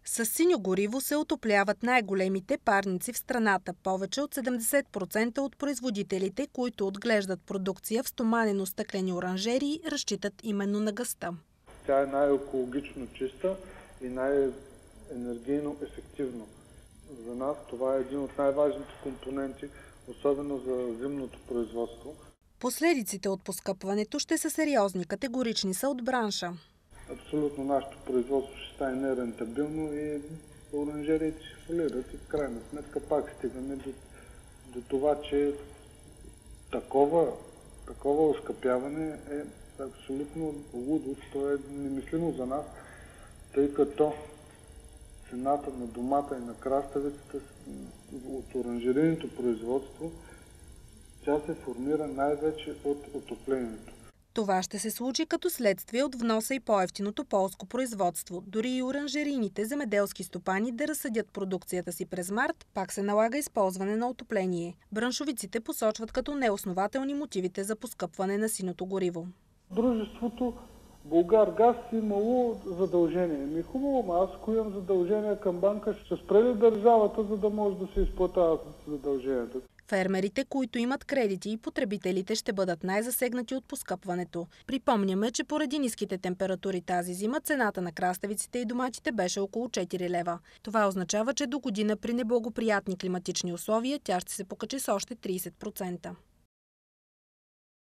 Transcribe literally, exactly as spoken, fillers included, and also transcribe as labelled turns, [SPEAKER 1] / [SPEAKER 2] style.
[SPEAKER 1] С синьо гориво се отопляват най-големите парници в страната. Повече от седемдесет процента от производителите, които отглеждат продукция в стоманено-стъклени оранжерии, разчитат именно на газта.
[SPEAKER 2] Тя е най-екологично чиста и най-енергийно ефективна. За нас това е един от най-важните компоненти, особено за зимното производство.
[SPEAKER 1] Последиците от поскъпването ще са сериозни, категорични са от бранша.
[SPEAKER 2] Абсолютно нашето производство ще стане нерентабилно и оранжериите ще фалират и в крайна сметка пак стигаме до, до това, че такова, такова оскъпяване е абсолютно лудост. То е немислимо за нас, тъй като цената на домата и на краставицата от оранжерийното производство, тя се формира най-вече от отоплението.
[SPEAKER 1] Това ще се случи като следствие от вноса и по-евтиното полско производство. Дори и оранжерийните земеделски стопани да разсъдят продукцията си през март, пак се налага използване на отопление. Браншовиците посочват като неоснователни мотивите за поскъпване на синото гориво.
[SPEAKER 2] Дружеството Булгаргаз имало задължение. Ми хубаво, ама аз ако имам задължения към банка, ще спре ли държавата, за да може да се изплатяват задълженията?
[SPEAKER 1] Фермерите, които имат кредити и потребителите ще бъдат най-засегнати от поскъпването. Припомняме, че поради ниските температури тази зима цената на краставиците и доматите беше около четири лева. Това означава, че до година при неблагоприятни климатични условия тя ще се покачи с още трийсет процента.